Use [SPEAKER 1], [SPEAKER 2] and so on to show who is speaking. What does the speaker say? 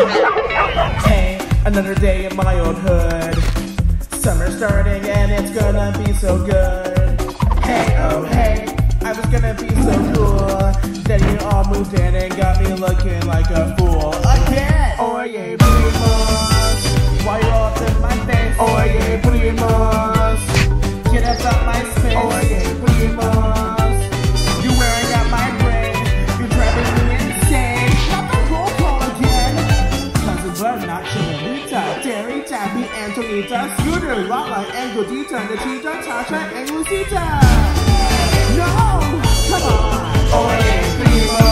[SPEAKER 1] Hey, another day in my old hood. Summer's starting and it's gonna be so good. Hey, oh hey, I was gonna be so cool. Then you all moved in and got me looking like a fool again. Oye, primos, why you all up in my face? Oye, primos, get up out my space. Oye, primos, you're wearing out my brain. You're driving me insane. Not the roll call again. Cousins are not Chinita, Terry, Tabby, Antonita, Scooter, Lala, and Godita, Nachita, Tasha, and Lucita. No, come on. Oye, primo.